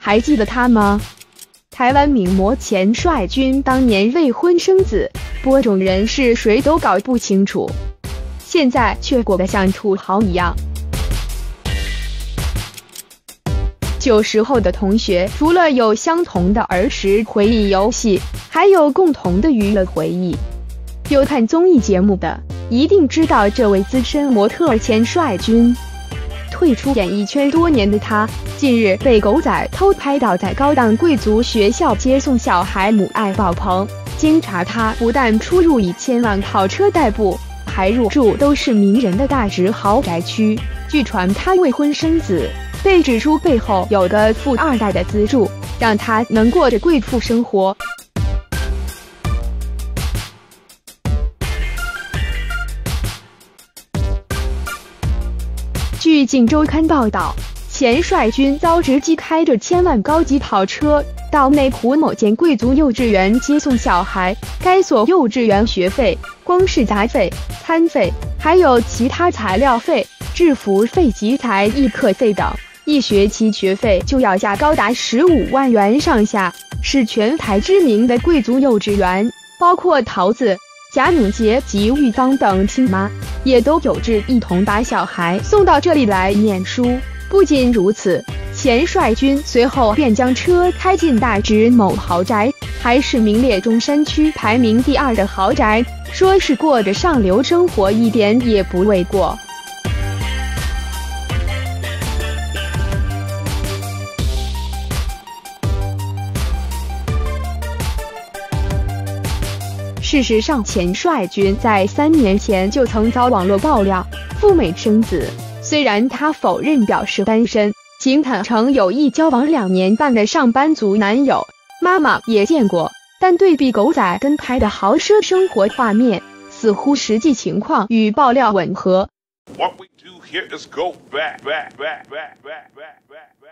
还记得他吗？台湾名模钱帅君当年未婚生子，播种人是谁都搞不清楚，现在却过得像土豪一样。旧时候的同学，除了有相同的儿时回忆游戏，还有共同的娱乐回忆。有看综艺节目的，一定知道这位资深模特钱帅君。退出演艺圈多年的他，近日被狗仔偷拍到在高档贵族学校接送小孩，母爱爆棚。经查，他不但出入以千万跑车代步，还入住都是名人的大直豪宅区。据传他未婚生子，被指出背后有个富二代的资助，让他能过着贵妇生活。据《镜周刊》报道，钱帅君遭直击开着千万高级跑车到内湖某间贵族幼稚园接送小孩。该所幼稚园学费，光是杂费、餐费，还有其他材料费、制服费及才艺课费等，一学期学费就要价高达15万元上下，是全台知名的贵族幼稚园。包括桃子、贾永杰及玉芳等亲妈也都有志一同把小孩送到这里来念书。不仅如此，钱帅君随后便将车开进大直某豪宅，还是名列中山区排名第2的豪宅，说是过着上流生活一点也不为过。事实上，钱帅君在3年前就曾遭网络爆料赴美生子，虽然他否认表示单身，仅坦诚有意交往2年半的上班族男友，妈妈也见过，但对比狗仔跟拍的豪奢生活画面，似乎实际情况与爆料吻合。What we do here is go back.